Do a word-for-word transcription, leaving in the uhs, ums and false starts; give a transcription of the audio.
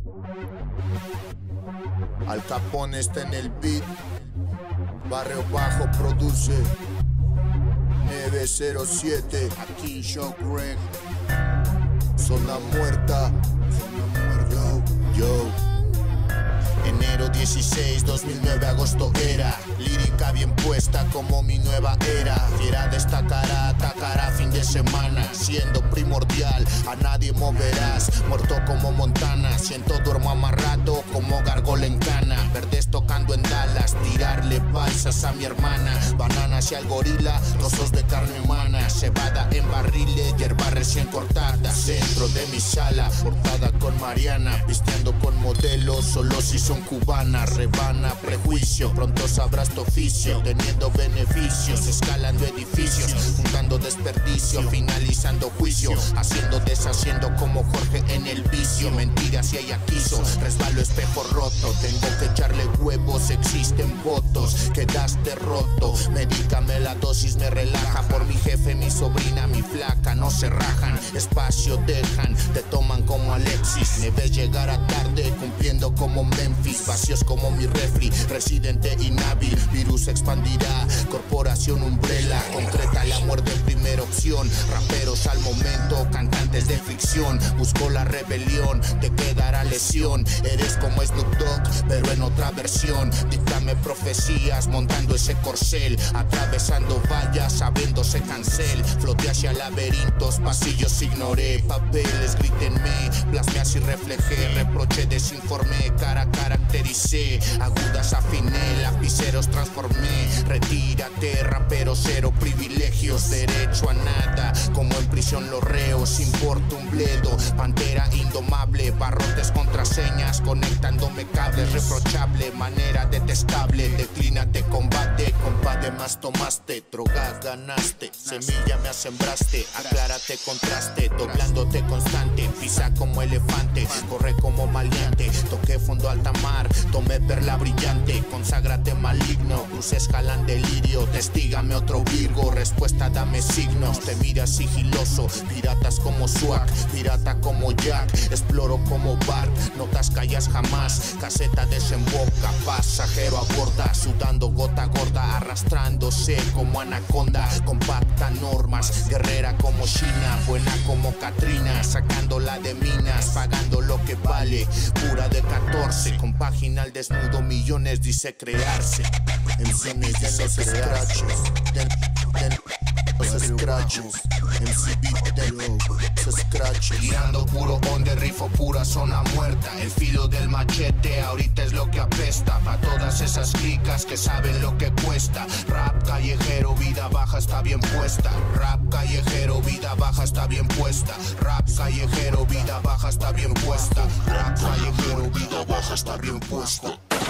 Al Capone está en el beat. Barrio Bajo produce. nueve cero siete. Aquí Shock Greg. Zona muerta. Yo, yo. Enero dieciséis, dos mil nueve, agosto era. Lírica bien puesta como mi nueva era. Fiera destacará, atacará fin de semana. Siendo primordial, a nadie moverás. Muerto como Montana, siento duermo amarrado como gárgola en cana. Verdes tocando en Dallas, tirarle balsas a mi hermana. Bananas y al gorila, trozos de carne humana. Cebada en barriles, hierba recién cortada. Dentro de mi sala, portada con Mariana. Pisteando con modelos, solo si son cubanas. Rebana, prejuicio, pronto sabrás tu oficio. Teniendo beneficios, escalando edificios, juntando desperdicio, finalizando juicio, haciendo, deshaciendo como Jorge en el vicio. Mentiras y ella quiso, resbalo, espejo roto. Tengo que echarle huevos, existen votos. Quedaste roto, medícame la dosis, me relaja. Por mi jefe, mi sobrina, mi flaca, no se rajan. Espacio dejan, te toman como Alexis. Me ves llegar a tarde, cumpliendo como Memphis. Vacíos como mi refri, residente inhábil. Virus expandirá, corporación umbrella. Concreta la muerte en primera opción. Raperos al momento, cantantes de ficción. Busco la rebelión, te quedará lesión. Eres como Snoop Dogg, pero en otra versión. Díctame profecías, montando ese corcel. Atravesando vallas, sabiéndose cancel. Floté hacia laberintos, pasillos ignoré. Papeles, grítenme, plasmé así reflejé. Reproché, desinformé, cara caractericé. Agudas afiné, lapiceros transformé. Retírate, rapero cero privilegios. Derecho a nada, como en prisión los reos. Importa un bledo, pantera indomable. Barrotes, contraseñas, conectándome cables. Reprochable, manera detestable. Declínate, combate, compadre más tomaste. Drogas ganaste, semilla me sembraste. Aclárate, contraste, doblándote constante. Pisa como elefante, corre como maleante. Toqué fondo alta mar, tomé perla brillante. Conságrate maligno, cruces jalan delirio. Testígame otro Virgo, respuesta dame signos. Te miras sigiloso, piratas como Swag, pirata como Jack, exploro como Bart. Notas callas jamás, caseta desemboca, pasajero aborda. Sudando gota gorda, arrastrándose como anaconda. Compacta normas, guerrera como China, buena como Katrina. Sacándola de minas, pagando lo que vale. Pura de catorce, con página al desnudo, millones dice crearse. En zones de los scratches, den, den, los scratches. En C B de los scratches. Tirando puro on de rifo, pura zona muerta. El filo del machete ahorita es lo que apesta. Pa' todas esas clicas que saben lo que cuesta. Rap callejero, vida baja está bien puesta. Rap callejero, vida baja está bien puesta. Rap callejero, vida baja está bien puesta. Rap callejero, vida baja está bien puesta.